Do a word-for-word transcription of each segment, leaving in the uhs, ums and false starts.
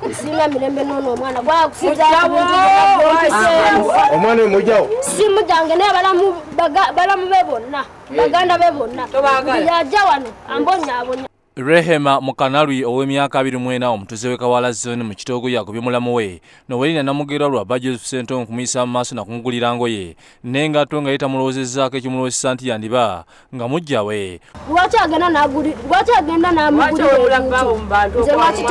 Singa mirembe nono omwana gwa kusiza omwana mujjawo simu jange ne balamu balamu bebonna baganda bebonna yaja wano ambonya abonya. Rehema Mukanalwi ow'emyaka abiri mu ena omutuze we Kawala zone mu kitoogo yakubye mulamu we Nowelina Namugerwa lwa Joseph Ssentongo kumuyisa mu maaso nakungulira ngoye nengato nga yetamulowozezzaako ekimulowesesa nti yandiba nga mujja we. Lwaki agenda n'aguli lwaki agenda n'amugulira nze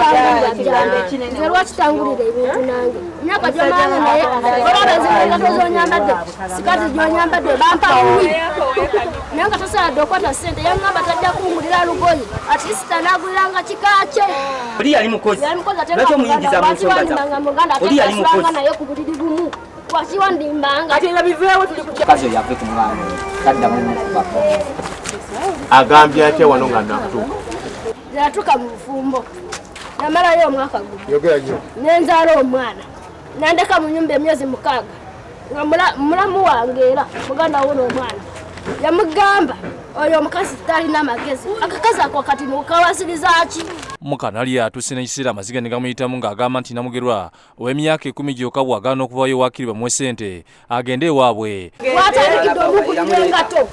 lwaki tangulira ebintu nange myaka gy'omwana naye olabezibwenga tozonyambadde sikati gy'onyambadde bampa buwi naye nga tosaladde okwata ssente yangamba tajja kungulira lugoye ati sita naguliranga kikaace oli yali mukozi lwaki omuyingiza mu nsonga oli yali mukozi naye ku buliri bumu lwaki wandimbanga ate nga biveewo tuli kukazi oyo ave ku mwana kadda mu mukubako agambye atya wano nga nakutuuka yatuuka mu bufumbo namalayo omwaka gumu nenzaala omwana nandeka mu nyumba emyezi mukaaga nga mulamu wange era muganda wo n'omwana yamugamba oyo omukazi talina amagezi akakazi ako kati nokawasiriza ki. Mukanalwi atuuse n'ekiseera amaziga ne gamuyitamu ng'agamba nti Namugerwa ow'emyaka ekumi gyokka bw'agaana okuvayo ewaakiri bamuwe ssente agende ewaabwe. Watandikidde omugulira engato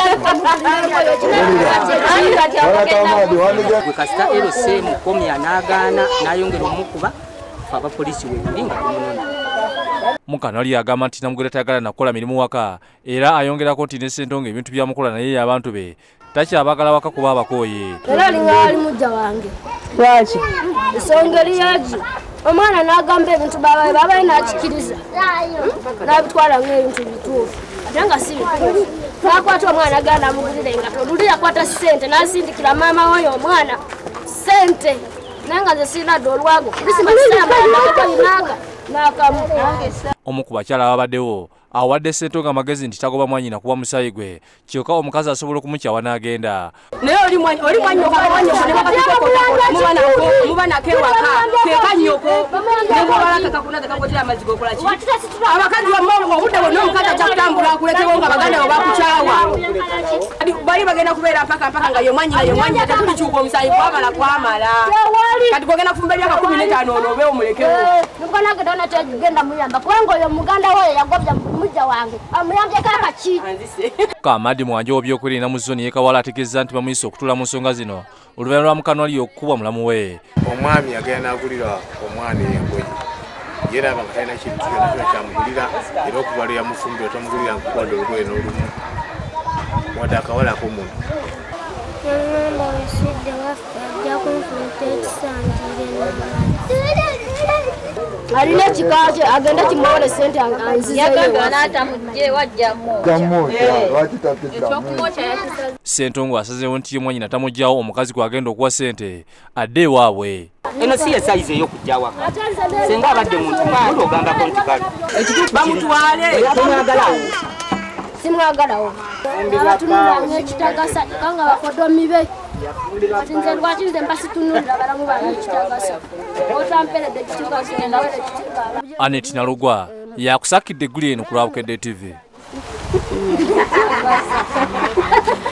gwe kasita erose mukomya n'agaana n'ayongera omukuba abapoliisi webuli nga tumunona. Mukanalwi agamba nti Namugerwa tayagala nakukola mirimu waka era ayongerako nti ne Ssentongo ebintu byamukola naye abantu be takyabagala waka kuba abakooye. Era alinga ali mujja wange. Lwaki? Ensonga yaki omwana n'agamba ebintu babaye babaye n'akikiriza n'abitwala ng'ebintu bituufu ate nga si bituufu. Nakwata omwana agenda amugulira engato luli yakwata ssente n'asindikira maama woyo omwana ssente naye nga nze sirina dde olwago krisimasiinaga n'akamu. Omu ku bakyala ababaddewo awadde Ssentongo amagezi nti tagoba mwanyina kuba musaayi gwe kyokka omukazi asobola okumukyawa n'agenda. Naye oli mwanyoko muba nako ewaka keka nnyoko nemubalaka kakunaga kakotera amazzi gokola ki abakazi bamwe obudde bonna omukazi ajja kutambula akulekewo nga baganda bo bakukyawa bali bagenda kubeera mpaka mpaka nga yomwanyina yomwanyina tetulikyuka omusaayi kwamala kwamala kati gwogenda kufumba emyaka kumi n'etaano ono obeewo mulekewo mukanagenda tegenda muyamba kubanga oyo muganda woyo yagobya mujja wange amuyambye kakaki. Kamadi Mwanje w'ebyokulina mu zone y'e Kawala ategeeza nti bamuyise okutuula mu nsonga zino oluvannyuma lwa Mukanalwi okukubwa mulamu we. Omwami yagenda n'agulira omwana engoye era nga talina kintu kyonna kyonna kyamugulira era okuva lwe yamufumbira tomugulira nkukwadde olugoye n'olumu wadde akawalako omuntu. Yangamba wesidde waffe ajja kunfuuta ekisangire alina ekikaace agenda kimuwole ssente Ssentongo asazeewo nti ye mwanyina tamugyawo omukazi gw'agenda okuwa ssente adde ewaabwe. eno si ye sayizi ey'okujja waka senga abadde muntu mukulu ogambako nti kale ekituufu bamutwale tomwagalawo simwagalawo abatunula n'ekitagasa kanga bakodomi be ati nze lwaki nze mbasitunulira balamu bange ekitagasa otamperedde ekitagasa Anet Nalugwa yakusakidde eggulu eno ku Lwabukedde T V.